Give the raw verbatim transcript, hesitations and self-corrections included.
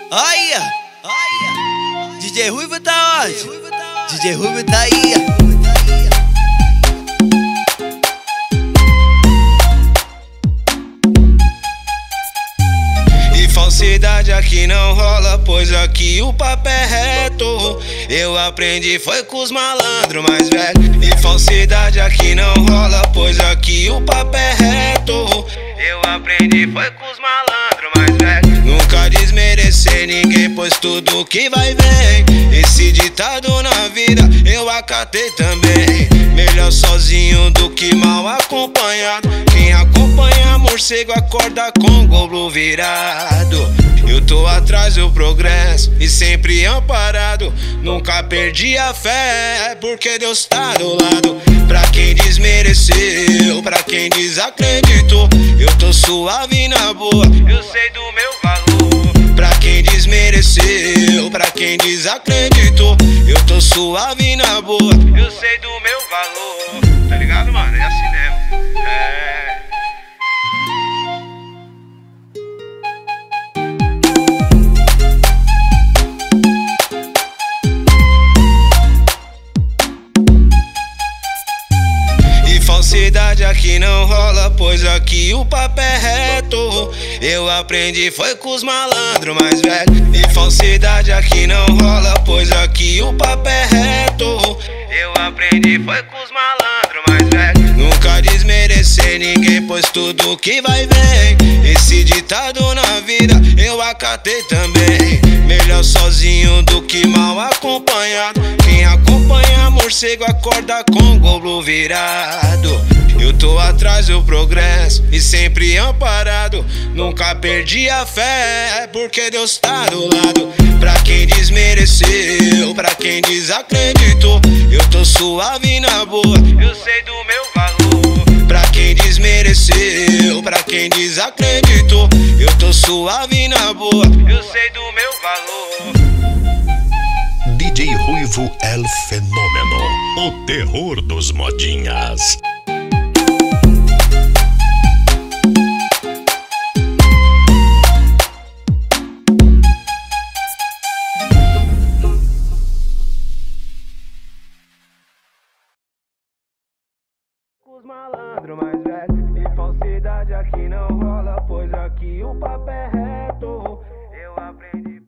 Olha, olha, D J Ruivo tá onde? D J Ruivo tá aí. E falsidade aqui não rola, pois aqui o papo é reto. Eu aprendi foi com os malandros mais velhos. E falsidade aqui não rola, pois aqui o papo é reto. Eu aprendi foi com os malandros mais velhos. Nunca desmerecer ninguém, pois tudo que vai vem. Esse ditado na vida eu acatei também. Melhor sozinho do que mal acompanhado. Quem acompanha morcego acorda com golo virado. Eu tô atrás do progresso e sempre amparado. Nunca perdi a fé, porque Deus tá do lado. Pra quem desmereceu, pra quem desacreditou, eu tô suave na boa, eu sei do meu valor. Pra quem desmereceu, pra quem desacreditou, eu tô suave na boa, eu sei do meu valor. Tá ligado, mano? É assim mesmo. É... Falsidade aqui não rola, pois aqui o papo é reto. Eu aprendi foi com os malandros mais velhos. E falsidade aqui não rola, pois aqui o papo é reto. Eu aprendi foi com os malandros mais velhos. Nunca desmerecer ninguém, pois tudo que vai vem. Esse ditado na vida eu acatei também. Melhor sozinho do que mal acompanhado. Quem acompanha morcego acorda com golo virado. Eu tô atrás do progresso e sempre amparado. Nunca perdi a fé, porque Deus tá do lado. Pra quem desmereceu, pra quem desacreditou, eu tô suave na boa, eu sei do meu valor. Pra quem desmereceu, pra quem desacreditou, eu tô suave na boa, eu sei do meu valor. D J Ruivo El Fenômeno, o terror dos modinhas. Os malandros